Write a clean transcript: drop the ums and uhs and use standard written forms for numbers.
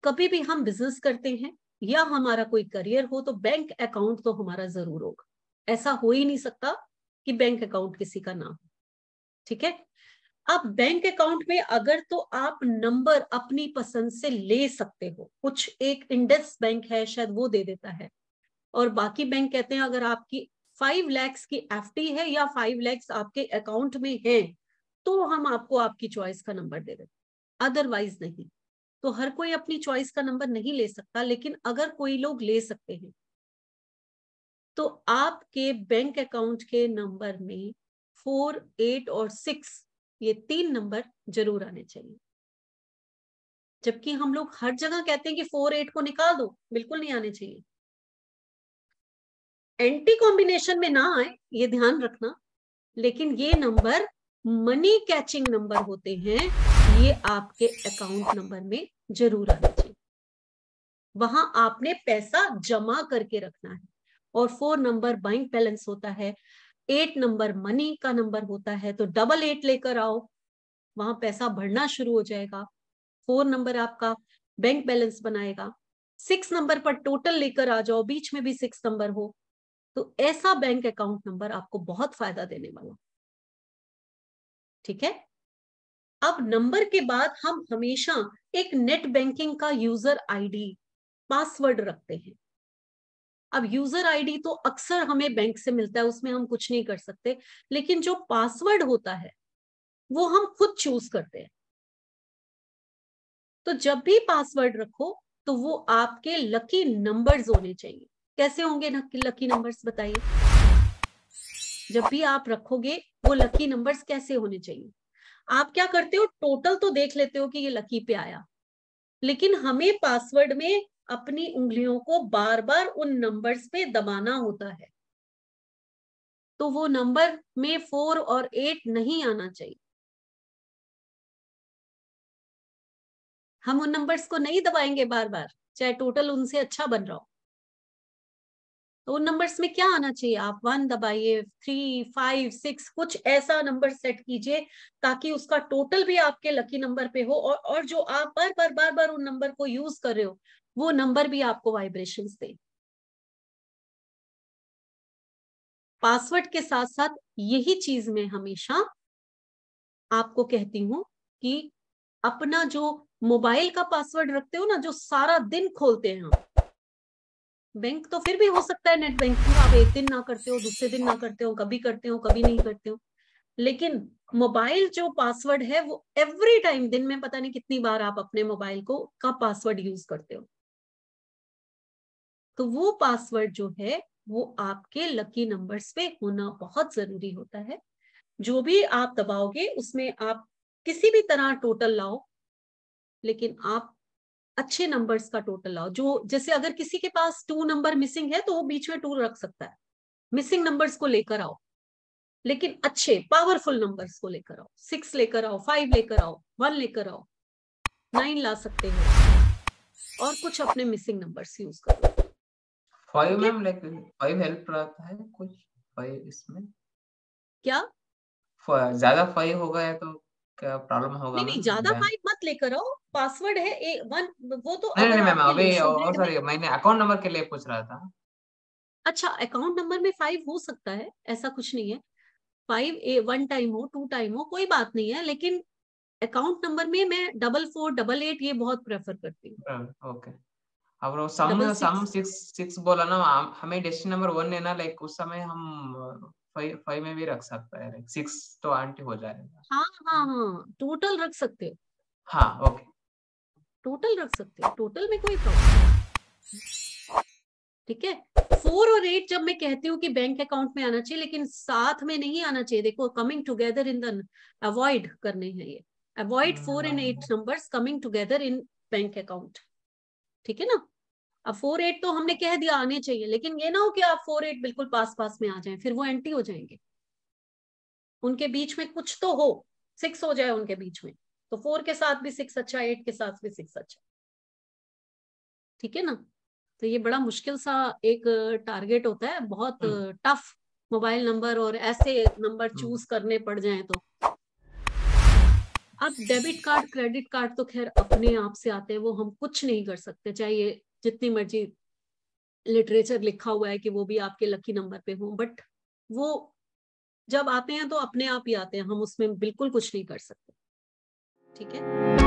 कभी भी हम बिजनेस करते हैं या हमारा कोई करियर हो तो बैंक अकाउंट तो हमारा जरूर होगा। ऐसा हो ही नहीं सकता कि बैंक अकाउंट किसी का ना हो। ठीक है। अब बैंक अकाउंट में अगर तो आप नंबर अपनी पसंद से ले सकते हो, कुछ एक इंडस बैंक है शायद वो दे देता है, और बाकी बैंक कहते हैं अगर आपकी 5 लाख की एफडी है या 5 लाख आपके अकाउंट में है तो हम आपको आपकी चॉइस का नंबर दे देते, अदरवाइज नहीं। तो हर कोई अपनी चॉइस का नंबर नहीं ले सकता, लेकिन अगर कोई लोग ले सकते हैं तो आपके बैंक अकाउंट के नंबर में 4, 8 और 6 ये 3 नंबर जरूर आने चाहिए। जबकि हम लोग हर जगह कहते हैं कि 4, 8 को निकाल दो, बिल्कुल नहीं आने चाहिए। एंटी कॉम्बिनेशन में ना आए ये ध्यान रखना, लेकिन ये नंबर मनी कैचिंग नंबर होते हैं, ये आपके अकाउंट नंबर में जरूर आना चाहिए। वहां आपने पैसा जमा करके रखना है। और 4 नंबर बैंक बैलेंस होता है, 8 नंबर मनी का नंबर होता है, तो 8 लेकर आओ, वहां पैसा बढ़ना शुरू हो जाएगा। 4 नंबर आपका बैंक बैलेंस बनाएगा। 6 नंबर पर टोटल लेकर आ जाओ, बीच में भी 6 नंबर हो, तो ऐसा बैंक अकाउंट नंबर आपको बहुत फायदा देने वाला। ठीक है। अब नंबर के बाद हम हमेशा एक नेट बैंकिंग का यूजर आईडी पासवर्ड रखते हैं। अब यूजर आईडी तो अक्सर हमें बैंक से मिलता है, उसमें हम कुछ नहीं कर सकते, लेकिन जो पासवर्ड होता है वो हम खुद चूज करते हैं। तो जब भी पासवर्ड रखो तो वो आपके लकी नंबर्स होने चाहिए। कैसे होंगे लकी नंबर्स, बताइए। जब भी आप रखोगे वो लकी नंबर्स कैसे होने चाहिए? आप क्या करते हो, टोटल तो देख लेते हो कि ये लकी पे आया, लेकिन हमें पासवर्ड में अपनी उंगलियों को बार बार उन नंबर्स पे दबाना होता है। तो वो नंबर में 4 और 8 नहीं आना चाहिए। हम उन नंबर्स को नहीं दबाएंगे बार बार, चाहे टोटल उनसे अच्छा बन रहा हो। तो उन नंबर्स में क्या आना चाहिए, आप 1 दबाइए, 3, 5, 6, कुछ ऐसा नंबर सेट कीजिए ताकि उसका टोटल भी आपके लकी नंबर पे हो, और जो आप बार बार उन नंबर को यूज कर रहे हो वो नंबर भी आपको वाइब्रेशंस दे। पासवर्ड के साथ साथ यही चीज मैं हमेशा आपको कहती हूं कि अपना जो मोबाइल का पासवर्ड रखते हो ना, जो सारा दिन खोलते हैं हम, बैंक तो फिर भी हो सकता है नेट बैंकिंग आप एक दिन ना करते हो, दूसरे दिन ना करते हो, कभी करते हो कभी नहीं करते हो, लेकिन मोबाइल जो पासवर्ड है वो एवरी टाइम, दिन में पता नहीं कितनी बार आप अपने मोबाइल को का पासवर्ड यूज करते हो। तो वो पासवर्ड जो है वो आपके लकी नंबर्स पे होना बहुत जरूरी होता है। जो भी आप दबाओगे उसमें आप किसी भी तरह टोटल लाओ, लेकिन आप अच्छे नंबर्स का टोटल लाओ। जो जैसे अगर किसी के पास 2 नंबर मिसिंग है तो वो बीच में 2 रख सकता है, मिसिंग नंबर्स को लेकर आओ, लेकिन अच्छे पावरफुल नंबर्स को लेकर आओ। 6 लेकर आओ, 5 लेकर आओ, 1 लेकर आओ, 9 ला सकते हो, और कुछ अपने मिसिंग नंबर्स यूज करो। 5 मैम, लाइक 5 हेल्प रहता है कुछ 5 इसमें? क्या ज्यादा 5 हो गया तो क्या प्रॉब्लम होगा नहीं, मैम? ज्यादा 5 मत लेकर आओ, पासवर्ड है 1, वो तो नहीं अगर नहीं मैम, आपके अभी इंस्ट्रूमेंट में। सॉरी, मैंने अकाउंट नंबर के लिए पूछ रहा था। अच्छा, अकाउंट नंबर में 5 हो सकता है, ऐसा कुछ नहीं है। 5 1 टाइम हो, 2 टाइम हो, कोई बात नहीं है, लेकिन अकाउंट नंबर में मैं 44, 88 ये बहुत प्रेफर करती हूँ। ओके। अब वो सम डबल सम सिक्स 6 बोला ना, हमें डेस्टिनी नंबर 1 है ना, लाइक उस समय हम 5 में भी रख सकता है, लाइक 6 तो आंटी हो जाएगा। हाँ हाँ हाँ, टोटल रख सकते हो, हाँ ओके, टोटल रख सकते हो, टोटल में कोई प्रॉब्लम। ठीक है। 4 और 8 जब मैं कहती हूँ कि बैंक अकाउंट में आना चाहिए, लेकिन साथ में नहीं आना चाहिए। देखो, coming together in the, avoid करने हैं ये, avoid 4 and 8 numbers coming together in bank account. ठीक है ना। अब 4, 8 तो हमने कह दिया आने चाहिए, लेकिन ये ना हो कि आप 4, 8 बिल्कुल पास पास में आ जाएं, फिर वो एंटी हो जाएंगे। उनके बीच में कुछ तो हो, 6 हो जाए उनके बीच में, तो 4 के साथ भी 6 अच्छा, 8 के साथ भी 6 अच्छा। ठीक है ना। तो ये बड़ा मुश्किल सा एक टारगेट होता है, बहुत टफ मोबाइल नंबर, और ऐसे नंबर चूज करने पड़ जाएं तो अब डेबिट कार्ड क्रेडिट कार्ड तो खैर अपने आप से आते हैं, वो हम कुछ नहीं कर सकते, चाहे ये जितनी मर्जी लिटरेचर लिखा हुआ है कि वो भी आपके लकी नंबर पे हो, बट वो जब आते हैं तो अपने आप ही आते हैं, हम उसमें बिल्कुल कुछ नहीं कर सकते। ठीक है।